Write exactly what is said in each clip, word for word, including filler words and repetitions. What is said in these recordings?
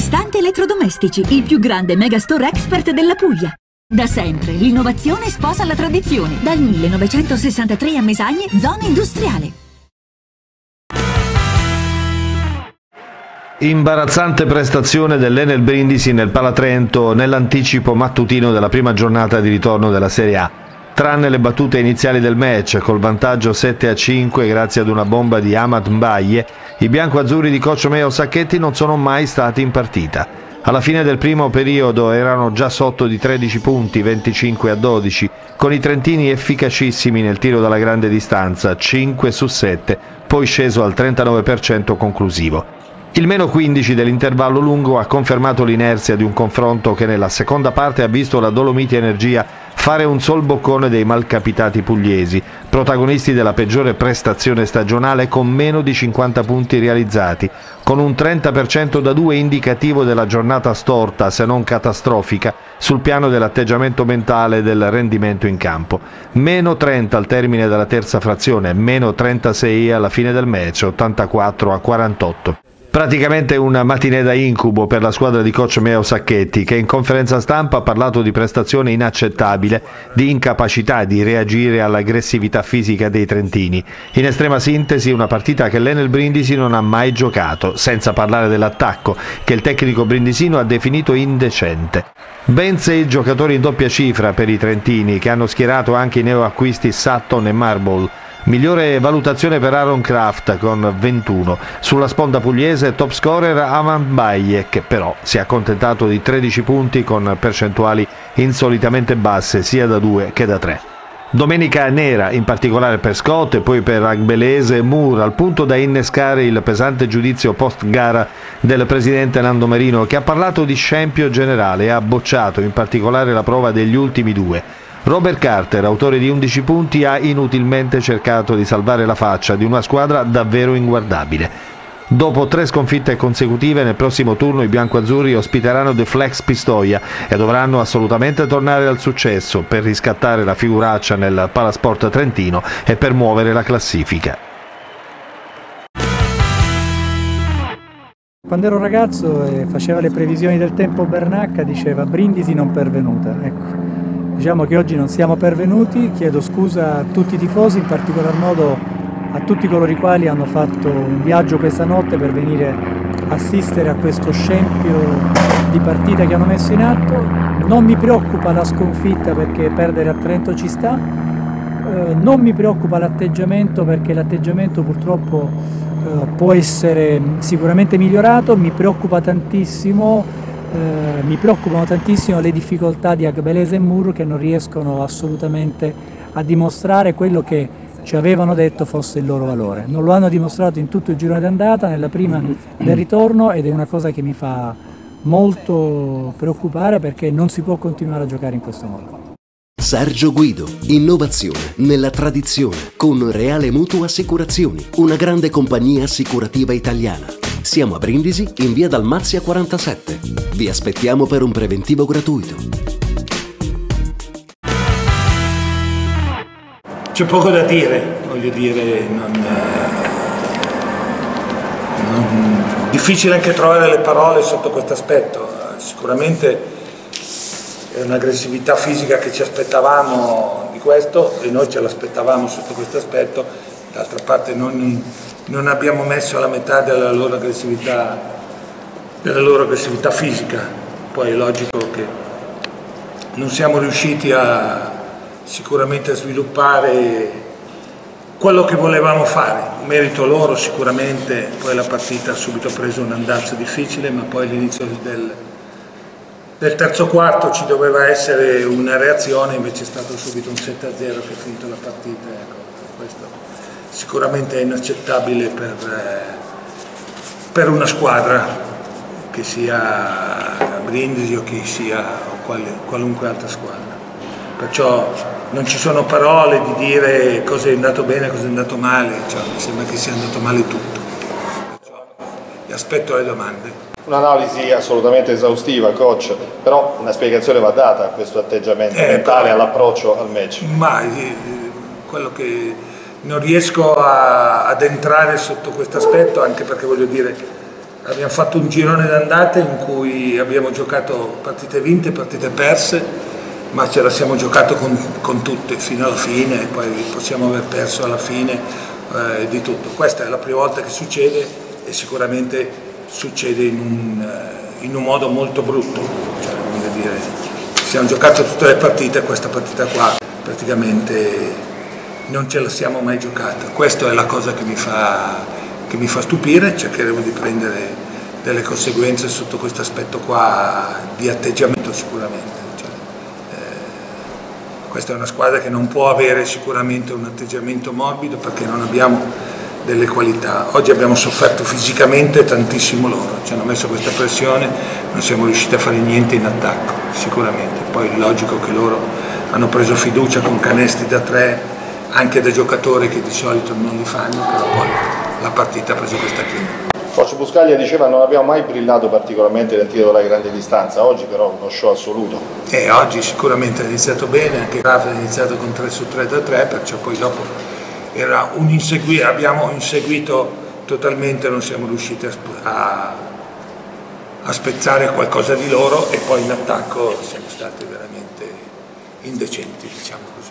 Istante Elettrodomestici, il più grande megastore expert della Puglia. Da sempre l'innovazione sposa la tradizione. Dal millenovecentosessantatré a Mesagne, zona industriale. Imbarazzante prestazione dell'Enel Brindisi nel Palatrento nell'anticipo mattutino della prima giornata di ritorno della Serie A. Tranne le battute iniziali del match, col vantaggio sette a cinque grazie ad una bomba di Ahmad Mbaye, i biancoazzurri di coach Meo Sacchetti non sono mai stati in partita. Alla fine del primo periodo erano già sotto di tredici punti, venticinque a dodici, con i trentini efficacissimi nel tiro dalla grande distanza, cinque su sette, poi sceso al trentanove per cento conclusivo. Il meno quindici dell'intervallo lungo ha confermato l'inerzia di un confronto che nella seconda parte ha visto la Dolomiti Energia fare un sol boccone dei malcapitati pugliesi, protagonisti della peggiore prestazione stagionale con meno di cinquanta punti realizzati, con un trenta per cento da due indicativo della giornata storta, se non catastrofica, sul piano dell'atteggiamento mentale e del rendimento in campo. Meno trenta al termine della terza frazione, meno trentasei alla fine del match, ottantaquattro a quarantotto. Praticamente una matinée da incubo per la squadra di coach Meo Sacchetti, che in conferenza stampa ha parlato di prestazione inaccettabile, di incapacità di reagire all'aggressività fisica dei trentini. In estrema sintesi una partita che l'Enel Brindisi non ha mai giocato, senza parlare dell'attacco, che il tecnico brindisino ha definito indecente. Ben sei giocatori in doppia cifra per i trentini, che hanno schierato anche i neoacquisti Sutton e Marble. Migliore valutazione per Aaron Kraft con ventuno. Sulla sponda pugliese top scorer Ahmad Mbaye, che però si è accontentato di tredici punti con percentuali insolitamente basse sia da due che da tre. Domenica nera, in particolare per Scott e poi per Agbelese e Moore, al punto da innescare il pesante giudizio post-gara del presidente Nando Merino, che ha parlato di scempio generale e ha bocciato in particolare la prova degli ultimi due. Robert Carter, autore di undici punti, ha inutilmente cercato di salvare la faccia di una squadra davvero inguardabile. Dopo tre sconfitte consecutive, nel prossimo turno i biancoazzurri ospiteranno The Flex Pistoia e dovranno assolutamente tornare al successo per riscattare la figuraccia nel Palasport Trentino e per muovere la classifica. Quando ero ragazzo e faceva le previsioni del tempo Bernacca, diceva Brindisi non pervenuta. Ecco. Diciamo che oggi non siamo pervenuti, chiedo scusa a tutti i tifosi, in particolar modo a tutti coloro i quali hanno fatto un viaggio questa notte per venire a assistere a questo scempio di partita che hanno messo in atto. Non mi preoccupa la sconfitta perché perdere a Trento ci sta, eh, non mi preoccupa l'atteggiamento perché l'atteggiamento purtroppo eh, può essere sicuramente migliorato, mi preoccupa tantissimo Eh, mi preoccupano tantissimo le difficoltà di Agbelese e Moore, che non riescono assolutamente a dimostrare quello che ci avevano detto fosse il loro valore. Non lo hanno dimostrato in tutto il girone d'andata, nella prima del ritorno, ed è una cosa che mi fa molto preoccupare perché non si può continuare a giocare in questo modo. Sergio Guido, innovazione nella tradizione con Reale Mutuo Assicurazioni, una grande compagnia assicurativa italiana. Siamo a Brindisi in via Dalmazia quarantasette. Vi aspettiamo per un preventivo gratuito. C'è poco da dire, voglio dire, non, non, difficile anche trovare le parole sotto questo aspetto. Sicuramente è un'aggressività fisica che ci aspettavamo di questo e noi ce l'aspettavamo sotto questo aspetto, d'altra parte non, non abbiamo messo la metà della loro aggressività, della loro aggressività fisica. Poi è logico che non siamo riusciti a sicuramente a sviluppare quello che volevamo fare, merito loro sicuramente. Poi la partita ha subito preso un andazzo difficile, ma poi all'inizio del Nel terzo quarto ci doveva essere una reazione, invece è stato subito un sette a zero che ha finito la partita. Ecco, questo sicuramente è inaccettabile per, eh, per una squadra, che sia Brindisi o che sia o quali, qualunque altra squadra. Perciò non ci sono parole di dire cosa è andato bene e cosa è andato male, cioè, mi sembra che sia andato male tutto. Perciò vi aspetto le domande. Un'analisi assolutamente esaustiva, coach, però una spiegazione va data a questo atteggiamento eh, mentale, all'approccio al match. Ma eh, quello che non riesco a, ad entrare sotto questo aspetto, anche perché voglio dire, abbiamo fatto un girone d'andata in cui abbiamo giocato partite vinte, partite perse, ma ce la siamo giocato con, con tutte fino alla fine, e poi possiamo aver perso alla fine eh, di tutto. Questa è la prima volta che succede e sicuramente succede in un, eh, in un modo molto brutto. Cioè, voglio dire, siamo giocato tutte le partite, questa partita qua praticamente non ce la siamo mai giocata. Questa è la cosa che mi fa, che mi fa stupire. Cercheremo di prendere delle conseguenze sotto questo aspetto qua di atteggiamento sicuramente. Cioè, eh, questa è una squadra che non può avere sicuramente un atteggiamento morbido perché non abbiamo delle qualità. Oggi abbiamo sofferto fisicamente tantissimo loro, ci hanno messo questa pressione, non siamo riusciti a fare niente in attacco sicuramente. Poi è logico che loro hanno preso fiducia con canestri da tre, anche da giocatori che di solito non li fanno, però poi la partita ha preso questa china. Coach Buscaglia diceva non abbiamo mai brillato particolarmente nel tiro dalla grande distanza, oggi però uno show assoluto. E oggi sicuramente ha iniziato bene, anche Rafa ha iniziato con tre su tre da tre, perciò poi dopo era un insegui abbiamo inseguito totalmente, non siamo riusciti a, a, a spezzare qualcosa di loro e poi in attacco siamo stati veramente indecenti, diciamo così.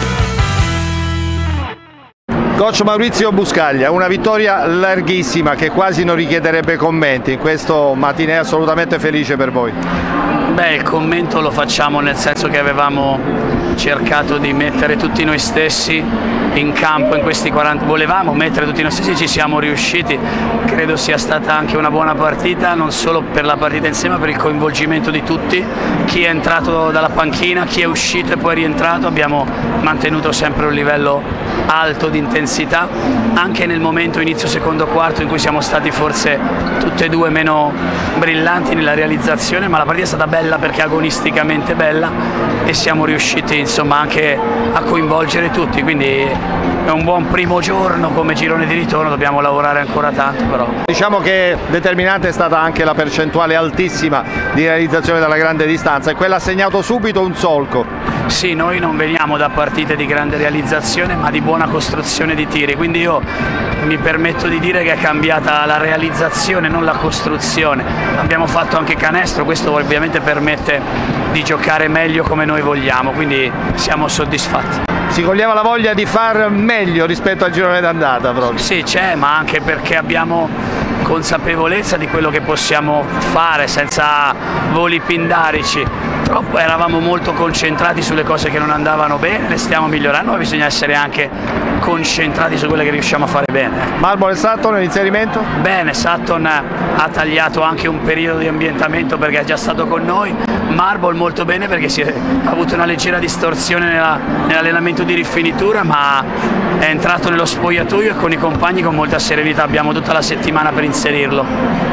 Coach Maurizio Buscaglia, una vittoria larghissima che quasi non richiederebbe commenti, in questo mattinè assolutamente felice per voi. Beh, il commento lo facciamo nel senso che avevamo cercato di mettere tutti noi stessi in campo in questi quaranta, volevamo mettere tutti noi stessi, ci siamo riusciti, credo sia stata anche una buona partita, non solo per la partita insieme ma per il coinvolgimento di tutti, chi è entrato dalla panchina, chi è uscito e poi è rientrato, abbiamo mantenuto sempre un livello alto di intensità, anche nel momento inizio secondo quarto in cui siamo stati forse tutte e due meno brillanti nella realizzazione, ma la partita è stata bella perché agonisticamente bella e siamo riusciti insomma anche a coinvolgere tutti, quindi è un buon primo giorno come girone di ritorno, dobbiamo lavorare ancora tanto però. Diciamo che determinante è stata anche la percentuale altissima di realizzazione dalla grande distanza e quella ha segnato subito un solco. Sì, noi non veniamo da partite di grande realizzazione ma di buona costruzione di tiri, quindi io mi permetto di dire che è cambiata la realizzazione, non la costruzione. Abbiamo fatto anche canestro, questo ovviamente permette di giocare meglio come noi vogliamo, quindi siamo soddisfatti. Si coglieva la voglia di far meglio rispetto al girone d'andata proprio. Sì, c'è, ma anche perché abbiamo consapevolezza di quello che possiamo fare senza voli pindarici. Troppo eravamo molto concentrati sulle cose che non andavano bene, le stiamo migliorando, ma bisogna essere anche concentrati su quelle che riusciamo a fare bene. Marble e Sutton, l'inserimento? Bene, Sutton ha tagliato anche un periodo di ambientamento perché è già stato con noi, Marble molto bene perché si è, ha avuto una leggera distorsione nella, nell'allenamento di rifinitura, ma è entrato nello spogliatoio e con i compagni con molta serenità, abbiamo tutta la settimana per inserirlo.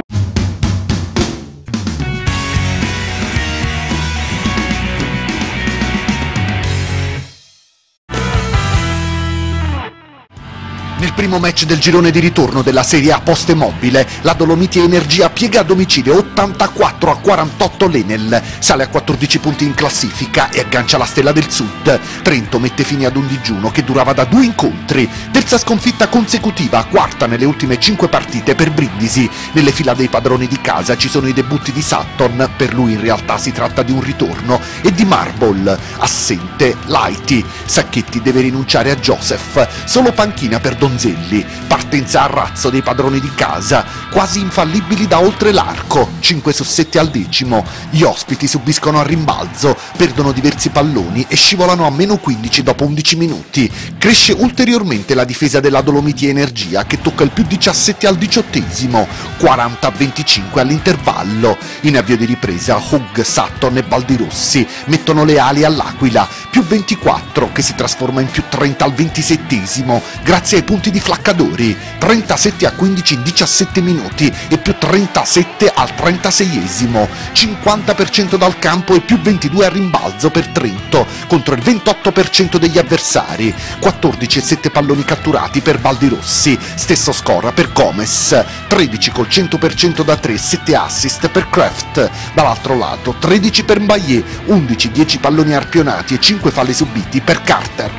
Nel primo match del girone di ritorno della Serie A Poste Mobile, la Dolomiti Energia piega a domicilio ottantaquattro a quarantotto l'Enel, sale a quattordici punti in classifica e aggancia la Stella del Sud. Trento mette fine ad un digiuno che durava da due incontri, terza sconfitta consecutiva, quarta nelle ultime cinque partite per Brindisi. Nelle fila dei padroni di casa ci sono i debutti di Sutton, per lui in realtà si tratta di un ritorno, e di Marble, assente Laiti. Sacchetti deve rinunciare a Joseph, solo panchina per Don Donzelli, partenza a razzo dei padroni di casa, quasi infallibili da oltre l'arco, cinque su sette al decimo, gli ospiti subiscono a rimbalzo, perdono diversi palloni e scivolano a meno quindici dopo undici minuti, cresce ulteriormente la difesa della Dolomiti Energia che tocca il più diciassette al diciottesimo, quaranta a venticinque all'intervallo, in avvio di ripresa Hug, Sutton e Baldirossi mettono le ali all'Aquila, più ventiquattro che si trasforma in più trenta al ventisettesimo, grazie ai punti di Flaccadori, trentasette a quindici in diciassette minuti e più trentasette al trentaseiesimo, cinquanta per cento dal campo e più ventidue a rimbalzo per Trento contro il ventotto per cento degli avversari, quattordici e sette palloni catturati per Baldirossi, stesso score per Gomez, tredici col cento per cento da tre, sette assist per Kraft, dall'altro lato tredici per Mbaye, undici dieci palloni arpionati e cinque falli subiti per Carter.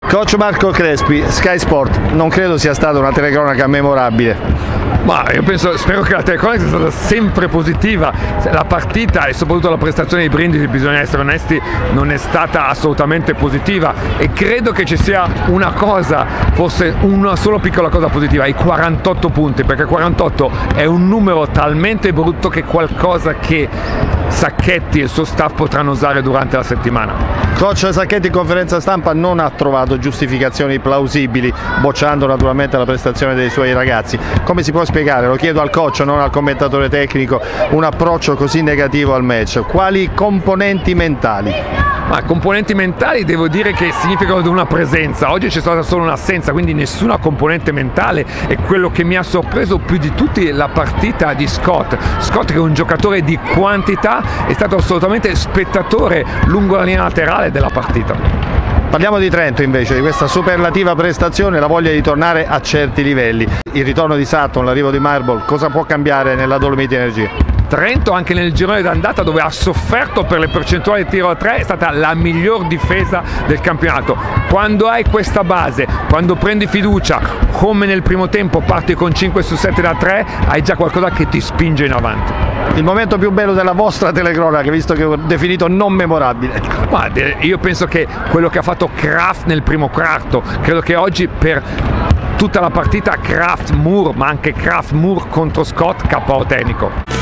Coach Marco Crespi, Sky Sport, non credo sia stata una telecronaca memorabile. Ma io penso, spero che la telecronaca sia stata sempre positiva. La partita e soprattutto la prestazione di Brindisi, bisogna essere onesti, non è stata assolutamente positiva, e credo che ci sia una cosa, forse una sola piccola cosa positiva, i quarantotto punti, perché quarantotto è un numero talmente brutto che è qualcosa che Sacchetti e il suo staff potranno usare durante la settimana. Coach Sacchetti in conferenza stampa non ha trovato giustificazioni plausibili, bocciando naturalmente la prestazione dei suoi ragazzi. Come si può spiegare, lo chiedo al coach, non al commentatore tecnico, un approccio così negativo al match? Quali componenti mentali? Ma componenti mentali devo dire che significano una presenza. Oggi c'è stata solo un'assenza, quindi nessuna componente mentale, e quello che mi ha sorpreso più di tutti è la partita di Scott. Scott, che è un giocatore di quantità, è stato assolutamente spettatore lungo la linea laterale della partita. Parliamo di Trento invece, di questa superlativa prestazione, la voglia di tornare a certi livelli. Il ritorno di Sutton, l'arrivo di Marble, cosa può cambiare nella Dolomiti Energia? Trento, anche nel girone d'andata dove ha sofferto per le percentuali di tiro a tre, è stata la miglior difesa del campionato. Quando hai questa base, quando prendi fiducia, come nel primo tempo parti con cinque su sette da tre, hai già qualcosa che ti spinge in avanti. Il momento più bello della vostra telecronaca, visto che ho definito non memorabile? Ma io penso che quello che ha fatto Kraft nel primo quarto, credo che oggi per tutta la partita Kraft Moore, ma anche Kraft Moore contro Scott, K O tecnico.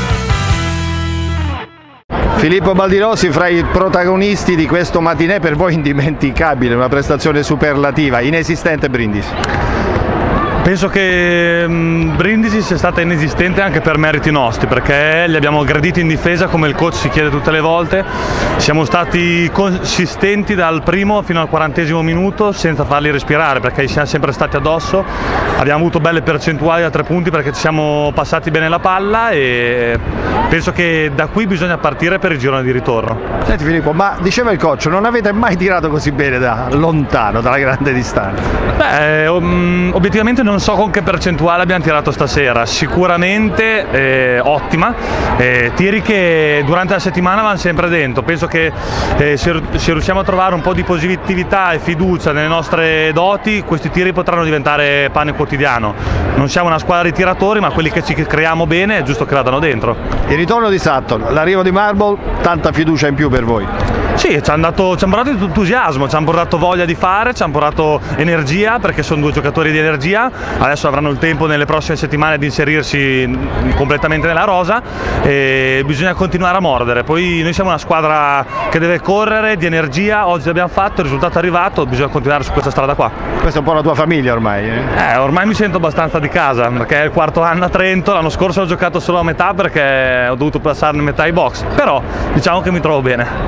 Filippo Baldirosi, fra i protagonisti di questo matinè per voi indimenticabile, una prestazione superlativa, inesistente Brindisi. Penso che Brindisi sia stata inesistente anche per meriti nostri, perché li abbiamo aggrediti in difesa come il coach ci chiede tutte le volte. Siamo stati consistenti dal primo fino al quarantesimo minuto senza farli respirare, perché ci siamo sempre stati addosso. Abbiamo avuto belle percentuali a tre punti perché ci siamo passati bene la palla, e penso che da qui bisogna partire per il girone di ritorno. Senti Filippo, ma diceva il coach, non avete mai tirato così bene da lontano, dalla grande distanza? Beh, obiettivamente non so con che percentuale abbiamo tirato stasera, sicuramente eh, ottima, eh, tiri che durante la settimana vanno sempre dentro. Penso che eh, se, se riusciamo a trovare un po' di positività e fiducia nelle nostre doti, questi tiri potranno diventare pane quotidiano. Non siamo una squadra di tiratori, ma quelli che ci creiamo bene è giusto che vadano dentro. Il ritorno di Sutton, l'arrivo di Marble, tanta fiducia in più per voi? Sì, ci hanno dato, ci hanno portato entusiasmo, ci hanno portato voglia di fare, ci hanno portato energia, perché sono due giocatori di energia. Adesso avranno il tempo nelle prossime settimane di inserirsi completamente nella rosa, e bisogna continuare a mordere. Poi noi siamo una squadra che deve correre, di energia, oggi l'abbiamo fatto, il risultato è arrivato, bisogna continuare su questa strada qua. Questa è un po' la tua famiglia ormai? Eh? Eh, ormai mi sento abbastanza di casa, perché è il quarto anno a Trento, l'anno scorso ho giocato solo a metà perché ho dovuto passarne metà ai box, però diciamo che mi trovo bene.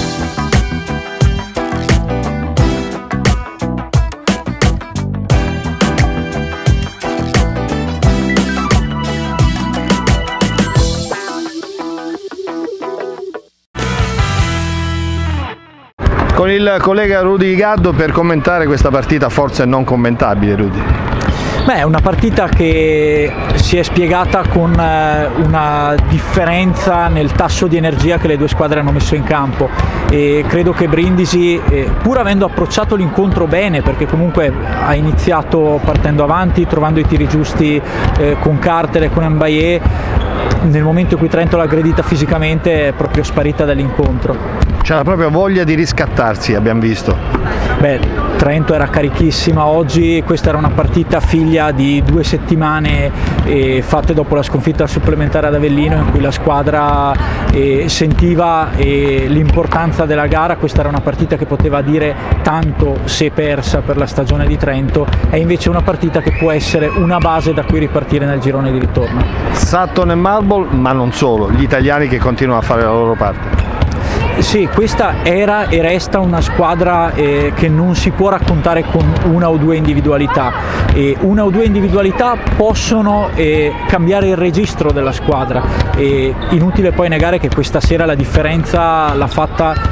Con il collega Rudy Gaddo per commentare questa partita forse non commentabile. Rudy. Beh, è una partita che si è spiegata con una differenza nel tasso di energia che le due squadre hanno messo in campo, e credo che Brindisi, pur avendo approcciato l'incontro bene, perché comunque ha iniziato partendo avanti, trovando i tiri giusti eh, con Carter e con Mbaye, nel momento in cui Trento l'ha aggredita fisicamente è proprio sparita dall'incontro. C'era proprio voglia di riscattarsi, abbiamo visto. Beh, Trento era carichissima oggi, questa era una partita figlia di due settimane eh, fatte dopo la sconfitta supplementare ad Avellino, in cui la squadra eh, sentiva eh, l'importanza della gara. Questa era una partita che poteva dire tanto se persa per la stagione di Trento, è invece una partita che può essere una base da cui ripartire nel girone di ritorno. Sutton e Marble, ma non solo, gli italiani che continuano a fare la loro parte. Sì, questa era e resta una squadra eh, che non si può raccontare con una o due individualità. E una o due individualità possono eh, cambiare il registro della squadra. E inutile poi negare che questa sera la differenza l'ha fatta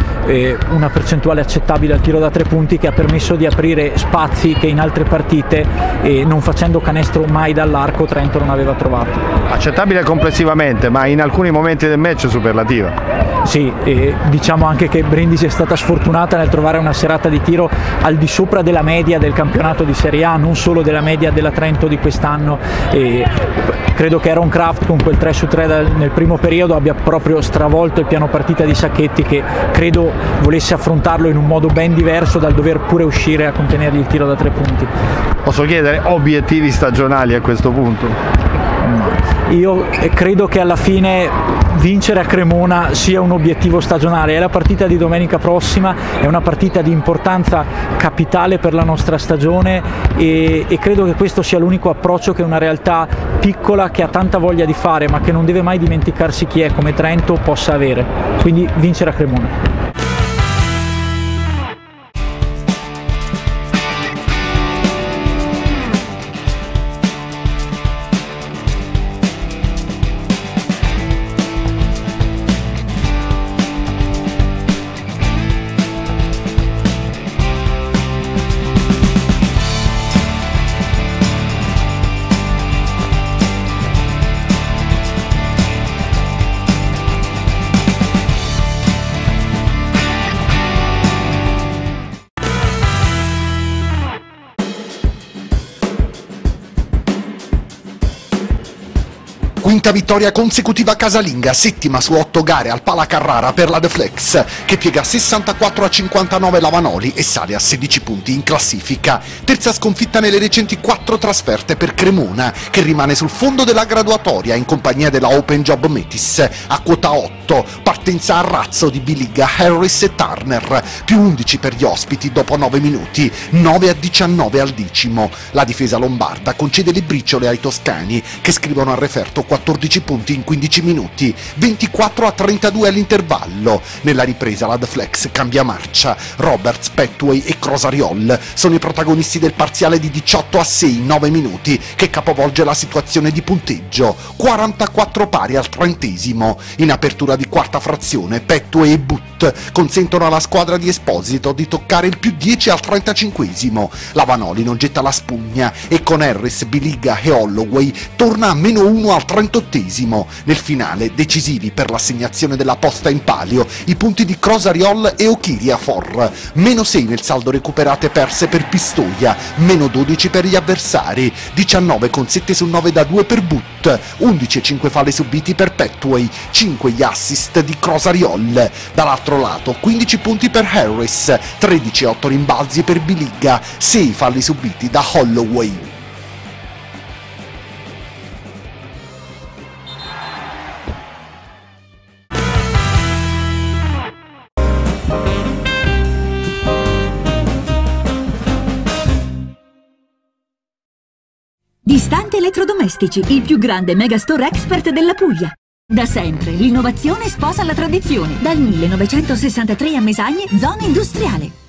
eh, una percentuale accettabile al tiro da tre punti che ha permesso di aprire spazi che in altre partite, eh, non facendo canestro mai dall'arco, Trento non aveva trovato. Accettabile complessivamente, ma in alcuni momenti del match superlativa. Sì, e diciamo anche che Brindisi è stata sfortunata nel trovare una serata di tiro al di sopra della media del campionato di Serie A, non solo della media della Trento di quest'anno. E credo che Aaron Kraft con quel tre su tre nel primo periodo abbia proprio stravolto il piano partita di Sacchetti, che credo volesse affrontarlo in un modo ben diverso dal dover pure uscire a contenergli il tiro da tre punti. Posso chiedere obiettivi stagionali a questo punto? Io credo che alla fine vincere a Cremona sia un obiettivo stagionale. È la partita di domenica prossima, è una partita di importanza capitale per la nostra stagione e, e credo che questo sia l'unico approccio che una realtà piccola che ha tanta voglia di fare ma che non deve mai dimenticarsi chi è come Trento possa avere. Quindi vincere a Cremona. Quinta vittoria consecutiva casalinga, settima su otto gare al Pala Carrara per la The Flex, che piega sessantaquattro a cinquantanove la Vanoli e sale a sedici punti in classifica. Terza sconfitta nelle recenti quattro trasferte per Cremona, che rimane sul fondo della graduatoria in compagnia della Open Job Metis a quota otto. Partenza a razzo di Biliga, Harris e Turner, più undici per gli ospiti dopo nove minuti, nove a diciannove al decimo. La difesa lombarda concede le briciole ai toscani, che scrivono al referto quattordici punti in quindici minuti, ventiquattro a trentadue all'intervallo. Nella ripresa la The Flex cambia marcia. Roberts, Petway e Crosariol sono i protagonisti del parziale di diciotto a sei in nove minuti, che capovolge la situazione di punteggio, quarantaquattro pari al trentesimo. In apertura di quarta frazione, Petway e Butt consentono alla squadra di Esposito di toccare il più dieci al trentacinquesimo. La Vanoli non getta la spugna e con Harris, Biliga e Holloway torna a meno uno al trentottesimo. Nel finale, decisivi per l'assegnazione della posta in palio, i punti di Crosariol e Okiriafor, meno sei nel saldo recuperate e perse per Pistoia, meno dodici per gli avversari, diciannove con sette su nove da due per Butt, undici e cinque falli subiti per Petway, cinque gli assist di Crosariol. Dall'altro lato, quindici punti per Harris, tredici e otto rimbalzi per Biliga, sei falli subiti da Holloway. Distante Elettrodomestici, il più grande megastore expert della Puglia. Da sempre l'innovazione sposa la tradizione. Dal millenovecentosessantatré a Mesagne, zona industriale.